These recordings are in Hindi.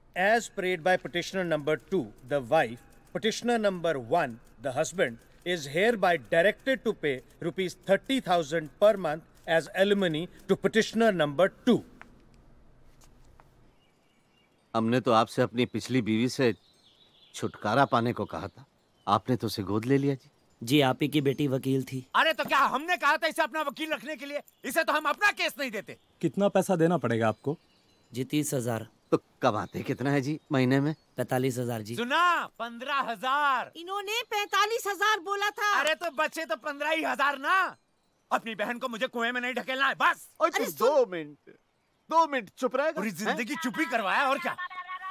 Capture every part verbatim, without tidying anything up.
As prayed by petitioner number two, the wife, petitioner number one, the husband, is hereby directed to pay rupees thirty thousand per month as alimony to petitioner number two. हमने तो आपसे अपनी पिछली बीवी से छुटकारा पाने को कहा था, आपने तो उसे गोद ले लिया जी। जी आप ही की बेटी वकील थी। अरे तो क्या हमने कहा था इसे अपना वकील रखने के लिए? इसे तो हम अपना केस नहीं देते। कितना पैसा देना पड़ेगा आपको? जी तीस हजार। तो कमाते कितना है जी महीने में? पैतालीस हजार जी। सुना, पंद्रह हजार। इन्होंने पैतालीस हजार बोला था। अरे तो बच्चे तो पंद्रह ही हजार ना। अपनी बहन को मुझे कुएं में नहीं ढकेलना है बस। अरे दो मिनट दो मिनट चुप रहेगा? पूरी जिंदगी चुप ही करवाया और क्या।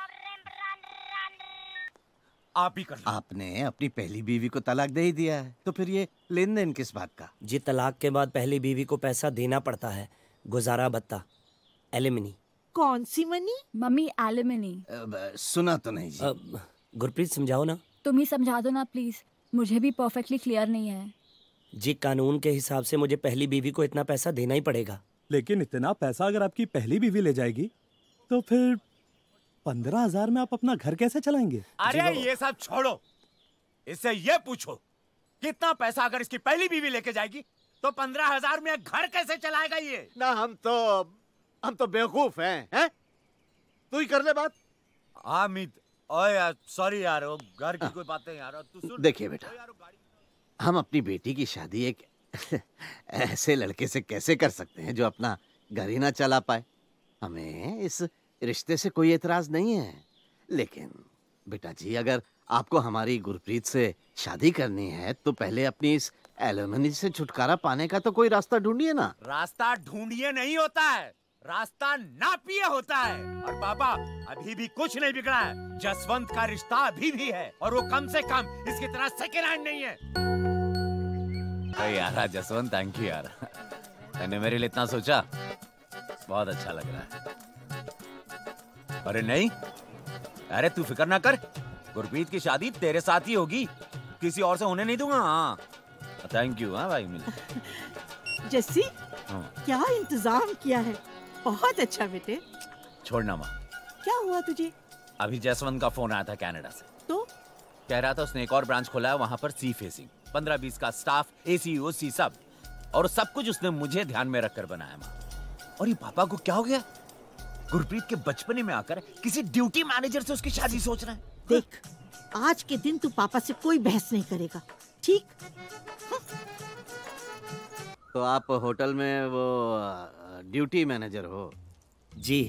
आप ही कर लो। आपने अपनी पहली बीवी को तलाक दे ही दिया है, तो फिर ये लेन देन किस बात का? जी तलाक के बाद पहली बीवी को पैसा देना पड़ता है, गुजारा भत्ता, एलिमनी। कौन सी मनी? Mummy alimony. सुना तो नहीं जी। अब गुरप्रीत समझाओ ना। तुम ही समझा दो ना प्लीज, मुझे भी परफेक्टली क्लियर नहीं है। जी कानून के हिसाब से मुझे पहली बीवी को इतना पैसा देना ही पड़ेगा। लेकिन इतना पैसा अगर आपकी पहली बीवी ले जाएगी तो फिर पंद्रह हजार में आप अपना घर कैसे चलाएंगे? अरे ये सब छोड़ो, इससे ये पूछो कितना पैसा अगर इसकी पहली बीवी लेके जाएगी तो पंद्रह हजार में घर कैसे चलाएगा ये? ना हम तो हम तो बेवकूफ हैं, हैं? तू ही कर ले बात। हामिद, ओए यार सॉरी यार, वो घर की कोई बातें यार। तू सुन। देखिए बेटा, हम अपनी बेटी की शादी एक ऐसे लड़के से कैसे कर सकते हैं जो अपना घर ही ना चला पाए? हमें इस रिश्ते से कोई एतराज नहीं है, लेकिन बेटा जी अगर आपको हमारी गुरप्रीत से शादी करनी है तो पहले अपनी इस एलिमनी से छुटकारा पाने का तो कोई रास्ता ढूंढिए ना। रास्ता ढूंढिए नहीं होता है, रास्ता नापिए होता है। और पापा अभी भी कुछ नहीं बिगड़ा है, जसवंत का रिश्ता अभी भी है और वो कम से कम इसकी तरह सेकेंड हैंड नहीं है। यार जसवंत, थैंक यू यार, मैंने मेरे लिए इतना सोचा, बहुत अच्छा लग रहा है। अरे नहीं, अरे तू फिक्र ना कर, गुरप्रीत की शादी तेरे साथ ही होगी, किसी और से होने नहीं दूंगा। हाँ थैंक यू। हाँ भाई मिल। जस्सी, क्या इंतजाम किया है, बहुत अच्छा बेटे। छोड़ना माँ। क्या हुआ तुझे? अभी जसवंत का फोन आया था कनाडा से, तो कह रहा था उसने एक और ब्रांच खोला है वहाँ पर, सी फेसिंग, पंद्रह बीस का स्टाफ, एसी ओसी सब, और सब कुछ उसने मुझे ध्यान में रखकर बनाया माँ। और ये पापा को क्या हो गया, गुरप्रीत के बचपने में आकर किसी ड्यूटी मैनेजर से उसकी शादी सोच रहा है। देख, आज के दिन तू पापा से कोई बहस नहीं करेगा, ठीक? तो आप होटल में वो ड्यूटी मैनेजर हो? जी।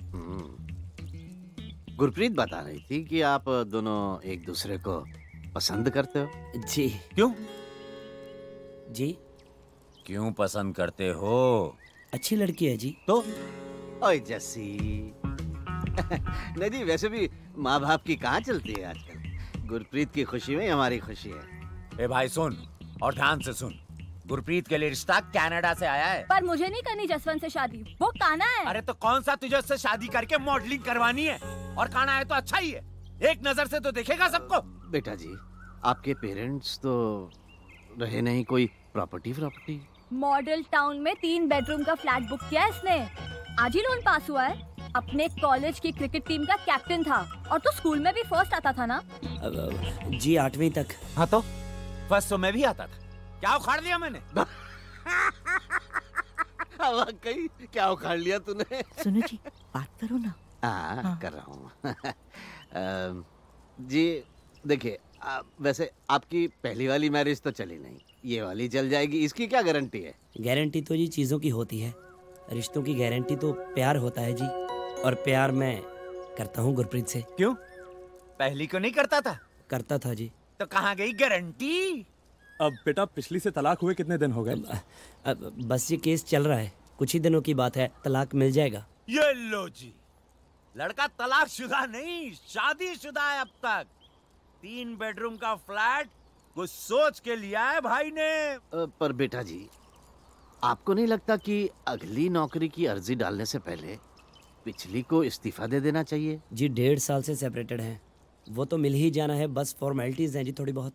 गुरप्रीत बता रही थी कि आप दोनों एक दूसरे को पसंद करते हो। जी। क्यों? जी क्यों पसंद करते हो? अच्छी लड़की है जी। तो ओए जस्सी नहीं जी, वैसे भी माँ बाप की कहाँ चलती है आजकल, गुरप्रीत की खुशी में हमारी खुशी है। ए भाई सुन, और ध्यान से सुन, गुरप्रीत के लिए रिश्ता कनाडा से आया है। पर मुझे नहीं करनी जसवंत से शादी, वो काना है। अरे तो कौन सा तुझे उससे शादी करके मॉडलिंग करवानी है, और काना है तो अच्छा ही है, एक नजर से तो देखेगा सबको। बेटा जी, आपके पेरेंट्स तो रहे नहीं कोई प्रॉपर्टी प्रॉपर्टी? मॉडल टाउन में तीन बेडरूम का फ्लैट बुक किया है इसने, आज ही लोन पास हुआ है, अपने कॉलेज की क्रिकेट टीम का कैप्टन था, और तो स्कूल में भी फर्स्ट आता था ना? जी आठवीं तक। हाँ तो फर्स्ट तो मैं भी आता था, क्या उखाड़ लिया मैंने? वाकई क्या उखाड़ लिया तूने? सुनो जी, बात करो ना। हाँ, हाँ। कर रहा हूँ। जी देखिए, वैसे आपकी पहली वाली मैरिज तो चली नहीं, ये वाली चल जाएगी, इसकी क्या गारंटी है? गारंटी तो जी चीजों की होती है, रिश्तों की गारंटी तो प्यार होता है जी, और प्यार मैं करता हूँ गुरप्रीत से। क्यों, पहली को नहीं करता था? करता था जी। तो कहाँ गई गारंटी? अब बेटा पिछली से तलाक हुए कितने दिन हो गए? अब बस ये केस चल रहा है, कुछ ही दिनों की बात है, तलाक मिल जाएगा। ये लो जी, लड़का तलाक शुदा नहीं शादी शुदा है अब तक। तीन बेडरूम का फ्लैट कुछ सोच के लिया है भाई ने। पर बेटा जी, आपको नहीं लगता कि अगली नौकरी की अर्जी डालने से पहले पिछली को इस्तीफा दे देना चाहिए? जी डेढ़ साल से सेपरेटेड हैं, वो तो मिल ही जाना है, बस फॉर्मेलिटीज हैं जी थोड़ी बहुत।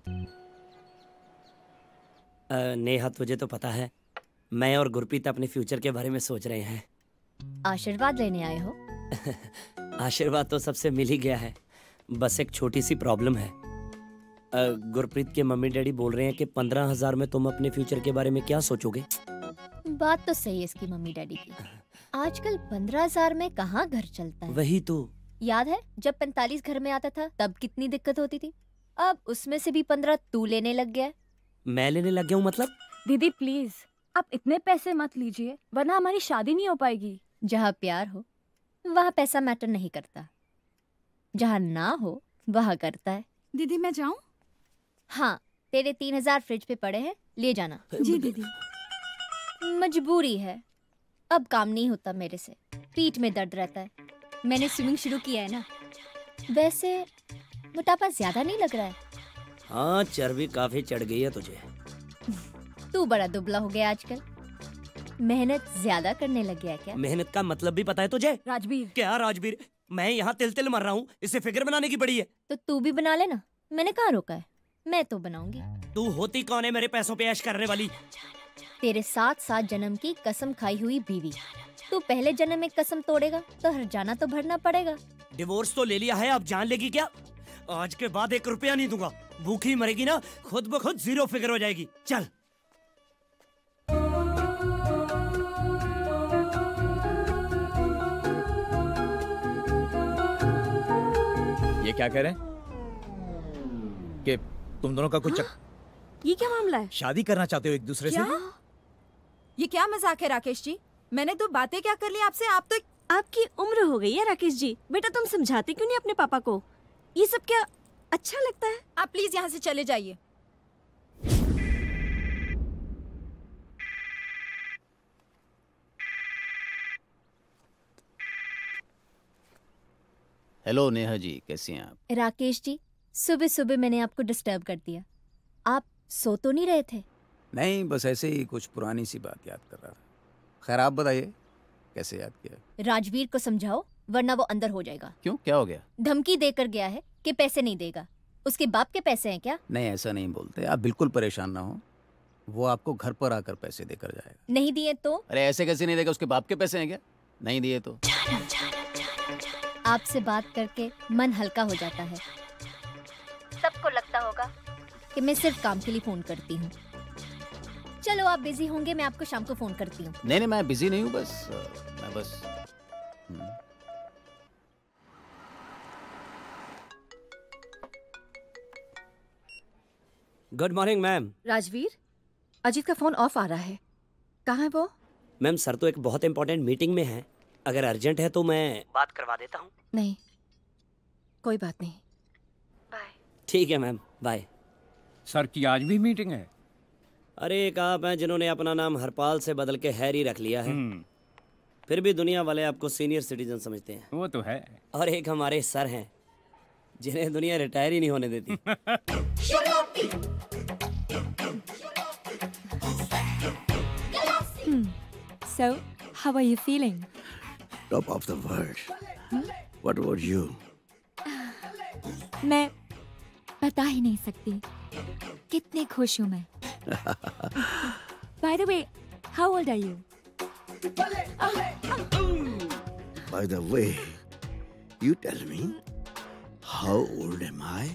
आ, नेहा तुझे तो पता है, मैं और गुरप्रीत अपने फ्यूचर के बारे में सोच रहे हैं। आशीर्वाद लेने आए हो? आशीर्वाद तो सबसे मिल ही गया है, बस एक छोटी सी प्रॉब्लम है। अ, गुरप्रीत के मम्मी डैडी बोल रहे हैं कि पंद्रह हजार में तुम अपने फ्यूचर के बारे में क्या सोचोगे? बात तो सही है इसकी मम्मी डैडी की। आजकल पंद्रह हजार में कहाँ घर चलता है। वही तो। याद है जब पैंतालीस घर में आता था तब कितनी दिक्कत होती थी। अब उसमें से भी पंद्रह तू लेने लग गया है। मैं लेने लग गया हूँ मतलब? दीदी प्लीज आप इतने पैसे मत लीजिए, वरना हमारी शादी नहीं हो पाएगी। जहाँ प्यार हो वहाँ पैसा मैटर नहीं करता, जहाँ ना हो वहाँ करता है। दीदी मैं जाऊँ? हाँ, तेरे तीन हजार फ्रिज पे पड़े हैं, ले जाना। जी दीदी। मजबूरी है, अब काम नहीं होता मेरे से, पीठ में दर्द रहता है। मैंने स्विमिंग शुरू किया है ना। वैसे मोटापा ज्यादा नहीं लग रहा है? हाँ, चर्बी काफी चढ़ गई है तुझे। तू बड़ा दुबला हो गया आजकल, मेहनत ज्यादा करने लग गया क्या? मेहनत का मतलब भी पता है तुझे? राजवीर। क्या राजवीर? मैं यहाँ तिल तिल मर रहा हूँ, इसे फिगर बनाने की पड़ी है। तो तू भी बना लेना, मैंने कहाँ रोका है, मैं तो बनाऊंगी। तू होती कौन है मेरे पैसों पे ऐश करने वाली? तेरे सात सात जन्म की कसम खाई हुई बीवी। तू पहले जन्म में कसम तोड़ेगा तो हर जाना तो भरना पड़ेगा। डिवोर्स तो ले लिया है, अब जान लेगी क्या? आज के बाद एक रुपया नहीं दूंगा। भूखी मरेगी ना, खुद ब खुद जीरो फिगर हो जाएगी। चल। ये क्या कह रहे हैं कि तुम दोनों का कुछ हाँ? ये क्या मामला है? शादी करना चाहते हो एक दूसरे क्या? से? ये क्या मजाक है राकेश जी? मैंने तो बातें क्या कर ली आपसे, आप तो। आपकी उम्र हो गई है राकेश जी, बेटा तुम समझाते क्यों नहीं अपने पापा को? ये सब क्या अच्छा लगता है? आप प्लीज यहाँ से चले जाइए। हेलो नेहा जी, कैसी हैं आप? राकेश जी, सुबह सुबह मैंने आपको डिस्टर्ब कर दिया। आप सो तो नहीं रहे थे? नहीं, बस ऐसे ही कुछ पुरानी सी बात याद कर रहा था। खैर आप बताइए, कैसे याद किया? राजवीर को समझाओ वरना वो अंदर हो जाएगा। क्यों, क्या हो गया? धमकी देकर गया है कि पैसे नहीं देगा। उसके बाप के पैसे हैं क्या? नहीं, ऐसा नहीं बोलते, आप बिल्कुल परेशान ना हो। वो आपको घर पर आकर पैसे देकर जाएगा। नहीं दिए तो? अरे ऐसे कैसे नहीं देगा, उसके बाप के पैसे हैं क्या? नहीं दिए तो? आपसे बात करके मन हल्का हो जाता है। सबको लगता होगा कि मैं सिर्फ काम के लिए फोन करती हूँ। चलो आप बिजी होंगे, मैं आपको शाम को फोन करती हूँ। नहीं नहीं, मैं बिजी नहीं हूँ, बस मैं बस good morning ma'am. Rajveer, Ajit का फोन ऑफ आ रहा है, कहाँ है वो? मैम सर तो एक बहुत इंपॉर्टेंट मीटिंग में है, अगर अर्जेंट है तो मैं बात करवा देता हूँ। नहीं, कोई बात नहीं, बाय। ठीक है मैम, बाय। सर की आज भी मीटिंग है? अरे एक आप हैं जिन्होंने अपना नाम हरपाल से बदल के हैरी रख लिया है, फिर भी दुनिया वाले आपको सीनियर सिटीजन समझते हैं। वो तो है। और एक हमारे सर हैं जिन्हें दुनिया रिटायर ही नहीं होने देती। So, how are you feeling? Top of the world. What about you? मैं बता ही नहीं सकती कितनी खुश हूँ मैं। By the way, how old are you? By the way, you tell me, how old am I?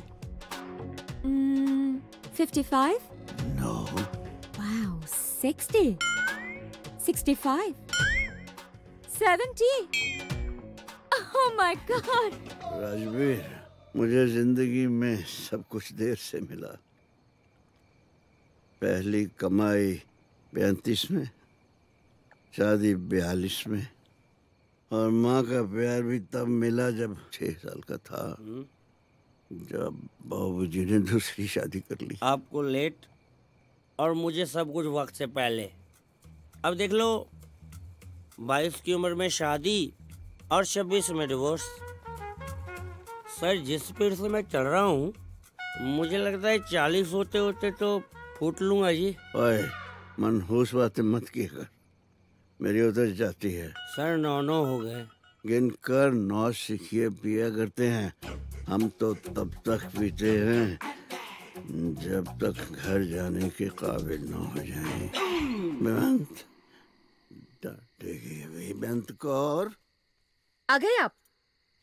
Mm, fifty-five? No. Wow, sixty? sixty-five? seventy? Oh my God! Rajveer, मुझे जिंदगी में सब कुछ देर से मिला। पहली कमाई पैंतीस में, शादी बयालीस में, और माँ का प्यार भी तब मिला जब छह साल का था, जब बाबूजी ने दूसरी शादी कर ली। आपको लेट और मुझे सब कुछ वक्त से पहले। अब देख लो, बाईस की उम्र में शादी और छब्बीस में डिवोर्स। सर जिस स्पीड से मैं चल रहा हूँ, मुझे लगता है चालीस होते होते तो फूट लूंगा जी। ओए, मनहूस बातें मत किया कर, मेरी उतर जाती है। सर नौ नौ हो गए। गिन कर नौ सीखिए पिया करते हैं, हम तो तब तक पीते हैं जब तक घर जाने के काबिल न हो जाएं। बेअंत डांटेगी अभी बेअंत कौर। आ गए आप?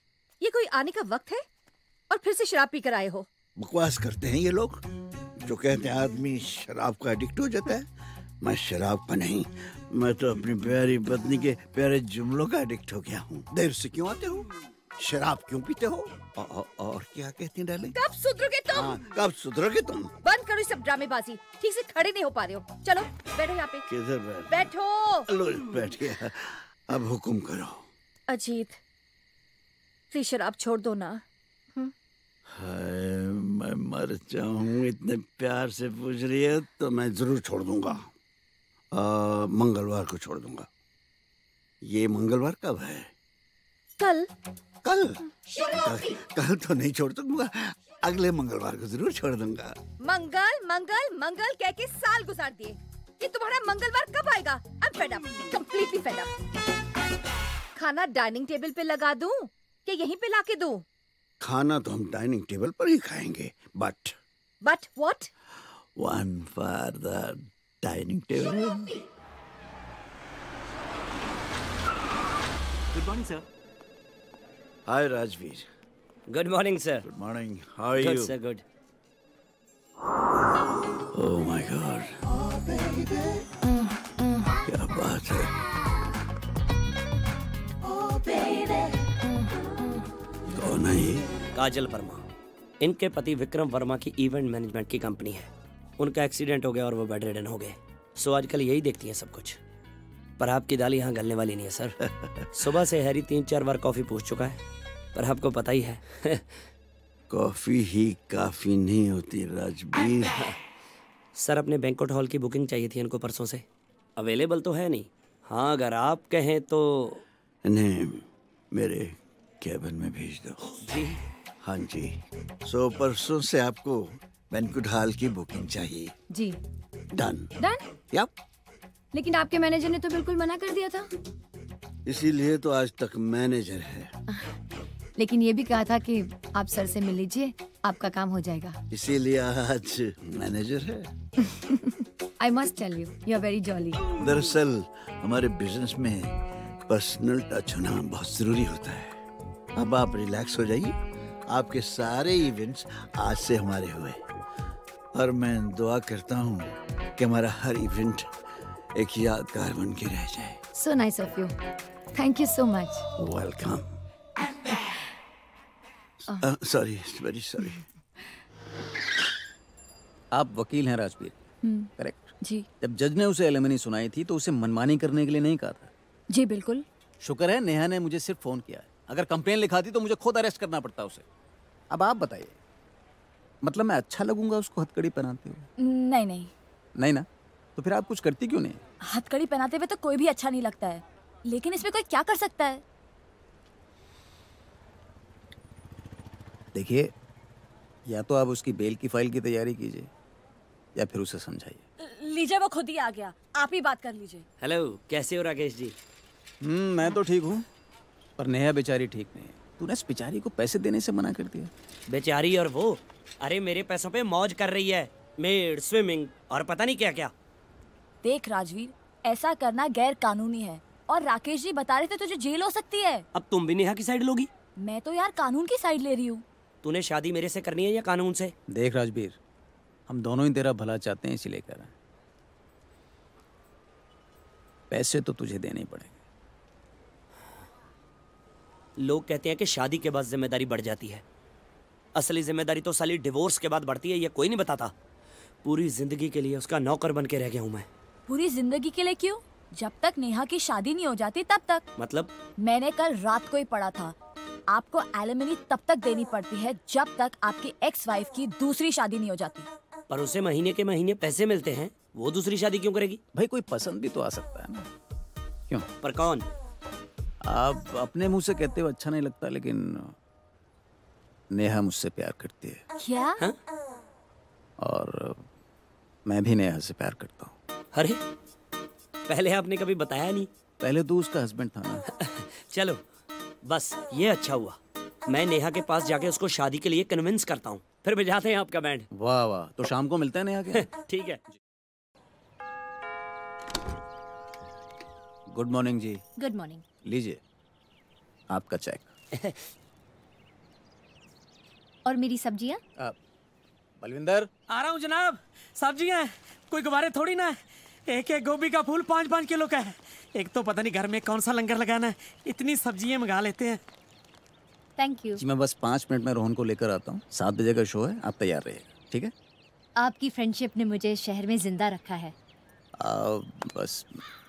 ये कोई आने का वक्त है और फिर से शराब पी कर आए हो? बकवास करते हैं ये लोग जो कहते हैं आदमी शराब का एडिक्ट हो जाता है। मैं शराब का नहीं, मैं तो अपनी प्यारी पत्नी के प्यारे जुमलों का एडिक्ट हो गया हूँ। देर से क्यों आते हो? शराब क्यों पीते हो? औ, औ, और क्या कहती हैं डार्लिंग? कब सुधरोगे तुम? हाँ, कब सुधरोगे तुम? बंद करो ये सब ड्रामेबाजी। ठीक से खड़े नहीं हो पा रहे हो। चलो बैठो यहाँ पे। किधर बैठ? बैठो। लो बैठ गया। अब हुक्म करो। अजीत, प्लीज शराब छोड़ दो ना। हाय, मैं मर जाऊं। इतने प्यार से पूछ रही है तो मैं जरूर छोड़ दूंगा। आ, मंगलवार को छोड़ दूंगा। ये मंगलवार कब है? कल। कल? कल, कल तो नहीं छोड़ दूंगा, अगले मंगलवार को जरूर छोड़ दूंगा। मंगल मंगल मंगल कह के साल गुजार दिए। ये तुम्हारा मंगलवार कब आएगा? I'm fed up, completely fed up। खाना डाइनिंग टेबल पे लगा दूं कि यहीं पे लाके दूं? खाना तो हम डाइनिंग टेबल पर ही खाएंगे, but but what? One for the dining table. Good morning sir. Hi Rajveer. Good morning sir. Good morning. How are good you? Sir, good. Oh my God, क्या बात है। कौन है ये? काजल वर्मा। इनके पति विक्रम वर्मा की इवेंट मैनेजमेंट की कंपनी है। उनका एक्सीडेंट हो गया और वो बेड रिडन हो गए। सो आजकल यही देखती हैं सब कुछ। पर आपकी दाल यहाँ गलने वाली नहीं है सर। सुबह से हैरी तीन चार बार कॉफी पूछ चुका है, पर आपको पता ही है। कॉफी ही काफी नहीं होती राजवीर। सर, अपने बैंक्वेट हॉल की बुकिंग चाहिए थी इनको परसों से। अवेलेबल तो है नहीं। हाँ, अगर आप कहें तो इन्हें मेरे कैबिन में भेज दो। जी। हाँ जी। सो परसों से आपको बैंक्वेट हॉल की बुकिंग चाहिए। जी। डन। डन? यप। लेकिन आपके मैनेजर ने तो बिल्कुल मना कर दिया था। इसीलिए तो आज तक मैनेजर है। लेकिन ये भी कहा था कि आप सर से मिल लीजिए, आपका काम हो जाएगा। इसीलिए आज मैनेजर है। I must tell you, you are very jolly. दरअसल हमारे बिजनेस में पर्सनल टच होना बहुत जरूरी होता है। अब आप रिलैक्स हो जाइए। आपके सारे इवेंट्स आज से हमारे हुए और मैं दुआ करता हूँ कि हमारा हर इवेंट एक यादगार बन के रह जाए। So nice of you. Thank you so much. Welcome. Sorry, very sorry. आप वकील हैं राजवीर, करेक्ट? जी। जब जज ने उसे एलिमनी सुनाई थी तो उसे मनमानी करने के लिए नहीं कहा था। जी बिल्कुल। शुक्र है नेहा ने मुझे सिर्फ फोन किया है। अगर कंप्लेन लिखाती तो मुझे खुद अरेस्ट करना पड़ता उसे। अब आप बताइए, मतलब मैं अच्छा लगूंगा उसको हथकड़ी पहनाते हुए? नहीं नहीं नहीं ना, तो फिर आप कुछ करती क्यों नहीं? हथकड़ी पहनाते हुए तो कोई भी अच्छा नहीं लगता है, लेकिन इसमें कोई क्या कर सकता है? देखिए, या तो आप उसकी बेल की फाइल की तैयारी कीजिए या फिर उसे समझाइए। लीजिए, वो खुद ही आ गया, आप ही बात कर लीजिए। हेलो, कैसे हो राकेश जी? हम्म मैं तो ठीक हूँ, पर नेहा बेचारी ठीक नहीं है। तूने इस बेचारी को पैसे देने से मना कर दिया। बेचारी और वो? अरे मेरे पैसों पे मौज कर रही है, मेड, स्विमिंग और पता नहीं क्या क्या। देख राजवीर, ऐसा करना गैर कानूनी है और राकेश जी बता रहे थे तुझे जेल हो सकती है। अब तुम भी नेहा की साइड लोगी? मैं तो यार कानून की साइड ले रही हूँ। तूने शादी मेरे से करनी है या कानून से? देख राजवीर, हम दोनों ही तेरा भला चाहते हैं, इसीलिए कर रहे हैं। पैसे तो तुझे देने ही पड़ेंगे। लोग कहते हैं कि शादी के बाद जिम्मेदारी बढ़ जाती है। असली जिम्मेदारी तो साली डिवोर्स के बाद बढ़ती है, ये कोई नहीं बताता। पूरी जिंदगी के लिए उसका नौकर बन के रह गया हूँ मैं। पूरी जिंदगी के लिए क्यों? जब तक नेहा की शादी नहीं हो जाती तब तक। मतलब? मैंने कल रात को ही पढ़ा था, आपको एलिमनी तब तक देनी पड़ती है जब तक आपकी एक्स वाइफ की दूसरी शादी नहीं हो जाती। पर उसे महीने के महीने पैसे मिलते हैं, वो दूसरी शादी क्यों करेगी? भाई कोई पसंद भी तो आ सकता है ना, क्यों? पर कौन? आप अपने मुंह से कहते हो अच्छा नहीं लगता, लेकिन नेहा मुझसे प्यार करती है। क्या? हा? और मैं भी नेहा से प्यार करता हूँ। अरे पहले आपने कभी बताया नहीं। पहले तो उसका हस्बैंड था ना। चलो बस ये अच्छा हुआ, मैं नेहा के पास जाके उसको शादी के लिए कन्विंस करता हूँ, फिर बजाते हैं आपका बैंड। वाह वाह, तो शाम को मिलते हैं नेहा के। ठीक है। गुड मॉर्निंग जी। Good morning. लीजिए आपका चेक। और मेरी सब्जियाँ? बलविंदर। आ रहा हूँ जनाब। सब्जियाँ हैं, कोई गुब्बारे थोड़ी ना है। एक एक गोभी का फूल पाँच पाँच किलो का है। एक तो पता नहीं घर में कौन सा लंगर लगाना है, इतनी सब्जियाँ मंगा लेते हैं। Thank you. जी मैं बस पाँच मिनट में रोहन को लेकर आता हूँ। सात बजे का शो है, आप तैयार रहिएगा, ठीक है? आपकी फ्रेंडशिप ने मुझे शहर में जिंदा रखा है। आ, बस